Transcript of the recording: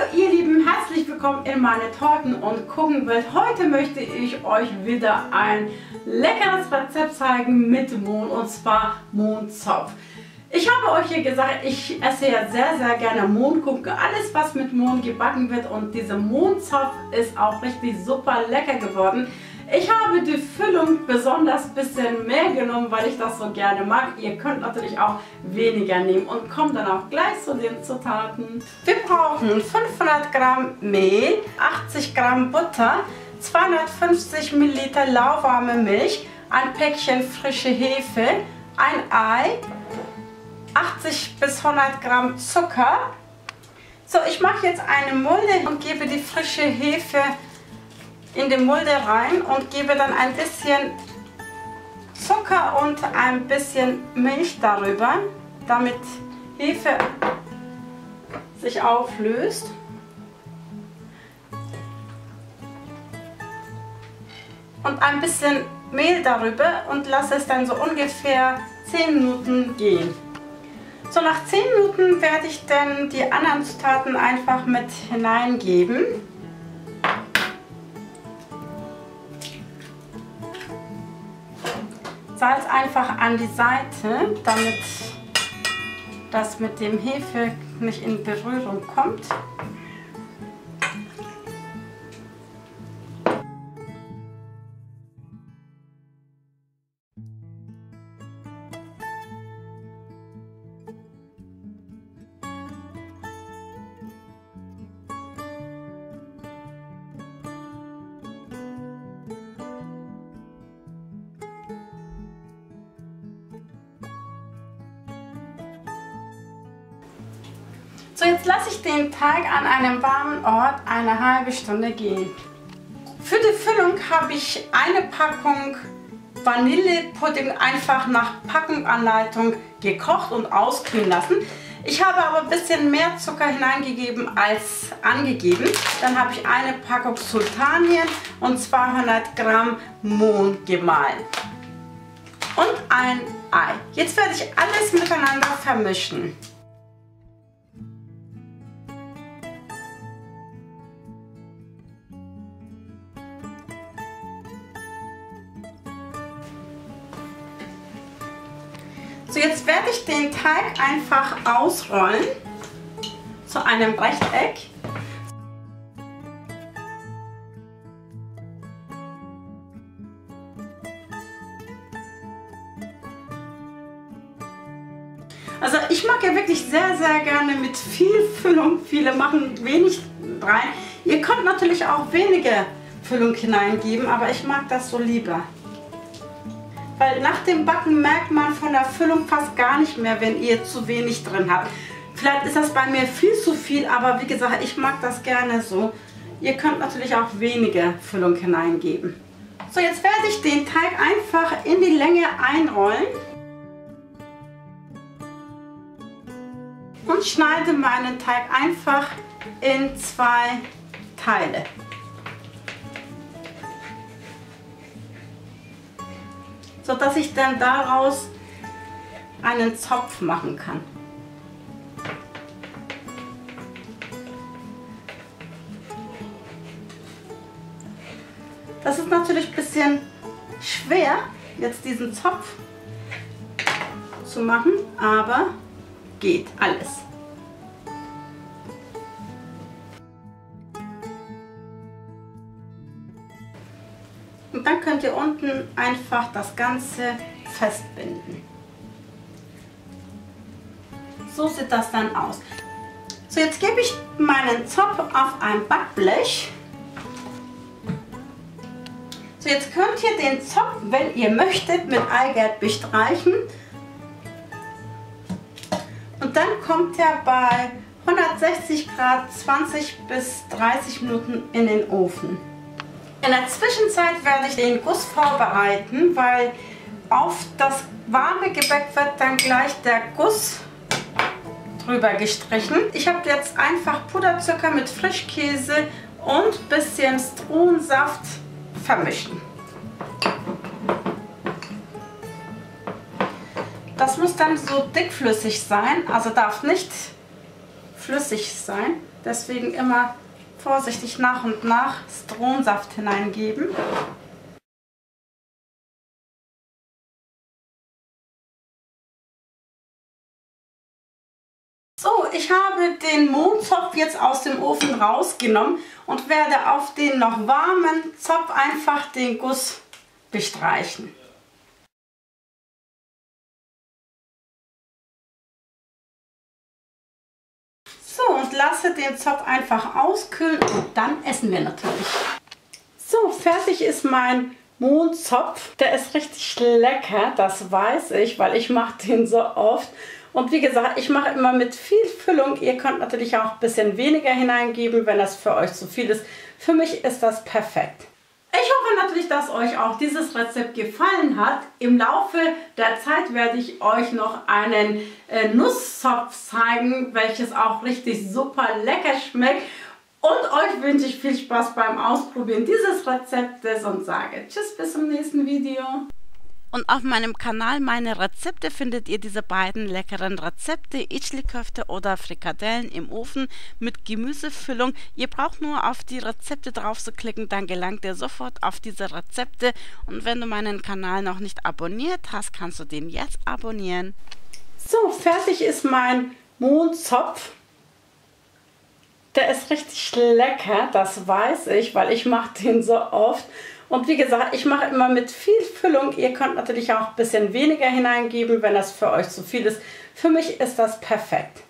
ihr Lieben, herzlich willkommen in meine Torten- und Kuchenwelt. Heute möchte ich euch wieder ein leckeres Rezept zeigen mit Mohn, und zwar Mohnzopf. Ich habe euch hier gesagt, ich esse ja sehr gerne Mohnkuchen, alles was mit Mohn gebacken wird, und dieser Mohnzopf ist auch richtig super lecker geworden. Ich habe die Füllung besonders ein bisschen mehr genommen, weil ich das so gerne mag. Ihr könnt natürlich auch weniger nehmen und kommt dann auch gleich zu den Zutaten. Wir brauchen 500 Gramm Mehl, 80 Gramm Butter, 250 Milliliter lauwarme Milch, ein Päckchen frische Hefe, ein Ei, 80 bis 100 Gramm Zucker. So, ich mache jetzt eine Mulde und gebe die frische Hefe in die Mulde rein und gebe dann ein bisschen Zucker und ein bisschen Milch darüber, damit Hefe sich auflöst. Und ein bisschen Mehl darüber und lasse es dann so ungefähr 10 Minuten gehen. So, nach 10 Minuten werde ich dann die anderen Zutaten einfach mit hineingeben. Salz einfach an die Seite, damit das mit dem Hefe nicht in Berührung kommt. So, jetzt lasse ich den Teig an einem warmen Ort eine halbe Stunde gehen. Für die Füllung habe ich eine Packung Vanillepudding einfach nach Packungsanleitung gekocht und auskühlen lassen. Ich habe aber ein bisschen mehr Zucker hineingegeben als angegeben. Dann habe ich eine Packung Sultanien und 200 Gramm Mohn gemahlen. Und ein Ei. Jetzt werde ich alles miteinander vermischen. So, jetzt werde ich den Teig einfach ausrollen zu einem Rechteck. Also ich mag ja wirklich sehr gerne mit viel Füllung. Viele machen wenig rein. Ihr könnt natürlich auch weniger Füllung hineingeben, aber ich mag das so lieber. Weil nach dem Backen merkt man von der Füllung fast gar nicht mehr, wenn ihr zu wenig drin habt. Vielleicht ist das bei mir viel zu viel, aber wie gesagt, ich mag das gerne so. Ihr könnt natürlich auch weniger Füllung hineingeben. So, jetzt werde ich den Teig einfach in die Länge einrollen und schneide meinen Teig einfach in 2 Teile. So dass ich dann daraus einen Zopf machen kann. Das ist natürlich ein bisschen schwer, jetzt diesen Zopf zu machen, aber geht alles. Und dann könnt ihr unten einfach das Ganze festbinden. So sieht das dann aus. So, jetzt gebe ich meinen Zopf auf ein Backblech. So, jetzt könnt ihr den Zopf, wenn ihr möchtet, mit Eigelb bestreichen. Und dann kommt er bei 160 Grad 20 bis 30 Minuten in den Ofen. In der Zwischenzeit werde ich den Guss vorbereiten, weil auf das warme Gebäck wird dann gleich der Guss drüber gestrichen. Ich habe jetzt einfach Puderzucker mit Frischkäse und ein bisschen Zitronensaft vermischen. Das muss dann so dickflüssig sein, also darf nicht flüssig sein. Deswegen immer vorsichtig nach und nach Zitronensaft hineingeben. So, ich habe den Mondzopf jetzt aus dem Ofen rausgenommen und werde auf den noch warmen Zopf einfach den Guss bestreichen. So, und lasse den Zopf einfach auskühlen und dann essen wir natürlich. So, fertig ist mein Mondzopf. Der ist richtig lecker, das weiß ich, weil ich mache den so oft. Und wie gesagt, ich mache immer mit viel Füllung. Ihr könnt natürlich auch ein bisschen weniger hineingeben, wenn das für euch zu viel ist. Für mich ist das perfekt. Ich hoffe natürlich, dass euch auch dieses Rezept gefallen hat. Im Laufe der Zeit werde ich euch noch einen Nusszopf zeigen, welches auch richtig super lecker schmeckt. Und euch wünsche ich viel Spaß beim Ausprobieren dieses Rezeptes und sage Tschüss, bis zum nächsten Video. Und auf meinem Kanal Meine Rezepte findet ihr diese beiden leckeren Rezepte, İçli-Köfte oder Frikadellen im Ofen mit Gemüsefüllung. Ihr braucht nur auf die Rezepte drauf zu klicken, dann gelangt ihr sofort auf diese Rezepte. Und wenn du meinen Kanal noch nicht abonniert hast, kannst du den jetzt abonnieren. So, fertig ist mein Mondzopf. Der ist richtig lecker, das weiß ich, weil ich mache den so oft. Und wie gesagt, ich mache immer mit viel Füllung. Ihr könnt natürlich auch ein bisschen weniger hineingeben, wenn das für euch zu viel ist. Für mich ist das perfekt.